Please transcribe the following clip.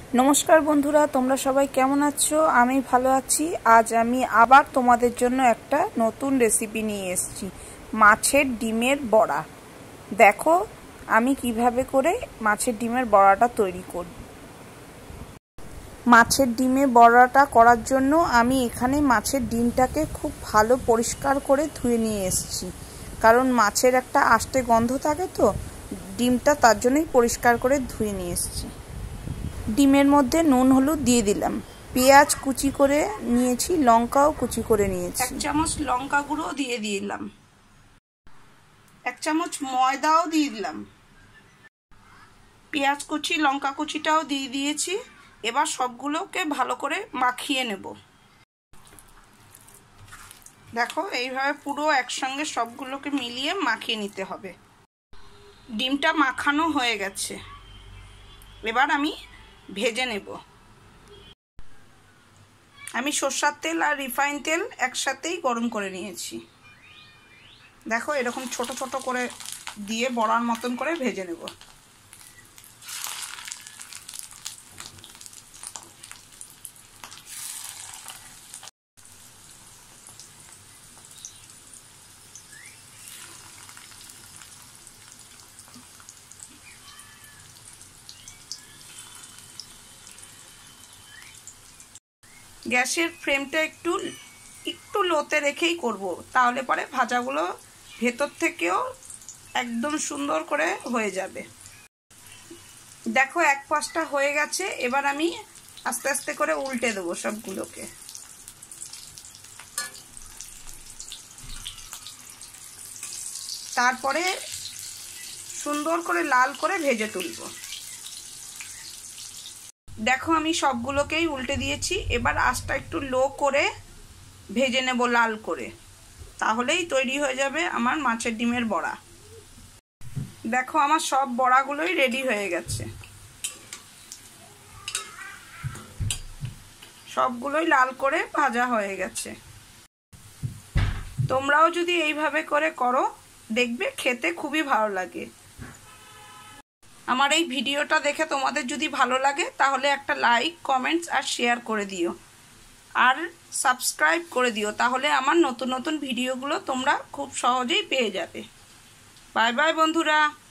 नमस्कार बंधुरा तोमरा सबाई केमन आछो। आमी भालो आछि। आज आमी आबार तोमादेर जोन्नो एकटा नतून रेसिपि निये एसेछि, माछेर डिमेर बड़ा। देखो आमी किभाबे करे माछेर डिमेर बड़ाटा तैरी करी। माछेर डिमेर बड़ाटा करार जोन्नो आमी एखाने माछेर डिमटाके खूब भालो परिष्कार करे धुए निये एसेछि, कारण माछेर एकटा आष्टे गन्ध थाके तो डिमटा तार जोन्नोई परिष्कार करे धुए निये एसेछि। डिमेर मध्य नुन हलुद दिए दिलाम, पेঁয়াজ कुचि करे निয়েছি, लंकाओ कुचि करे निয়েছি, एक चामच लंका गुঁড়ো दिए दिलाम, एक चामच मयदाओ दिए दिलाम, পেঁয়াজ कुचि लंका कुचिटाओ दिए दिয়েছি। এবার সবগুলোকে ভালো করে মাখিয়ে নেব। দেখো এইভাবে পুরো একসঙ্গে সবগুলোকে মিলিয়ে মাখিয়ে নিতে হবে। ডিমটা মাখানো হয়ে গেছে, এবার আমি ভেজে নেব। আমি সরষের তেল আর রিফাইন তেল একসাথেই গরম করে নিয়েছি। দেখো এরকম ছোট ছোট করে দিয়ে বড়ার মতন করে ভেজে নেব। গ্যাসের ফ্লেমটা একটু লোতে রেখেই করব, তাহলে পরে ভাজাগুলো ভেতর থেকেও একদম সুন্দর করে হয়ে যাবে। দেখো এক পাশটা হয়ে গেছে, এবার আমি আস্তে আস্তে করে উল্টে দেবো সবগুলোকে। তারপরে সুন্দর করে লাল করে ভেজে তুলব। দেখো আমি সবগুলোকেই উল্টে দিয়েছি, এবার আঁচটা একটু লো করে ভেজে নেব লাল করে, তাহলেই তৈরি হয়ে যাবে আমার মাছের ডিমের বড়া। দেখো আমার সব বড়াগুলোই রেডি হয়ে গেছে, সবগুলোই লাল করে ভাজা হয়ে গেছে। তোমরাও যদি এইভাবে করে করো দেখবে খেতে খুবই ভালো লাগে। আমার এই ভিডিওটা দেখে তোমাদের যদি ভালো লাগে তাহলে একটা লাইক, কমেন্টস আর শেয়ার করে দিও, আর সাবস্ক্রাইব করে দিও, তাহলে আমার নতুন নতুন ভিডিওগুলো তোমরা খুব সহজেই পেয়ে যাবে। বাই বাই বন্ধুরা।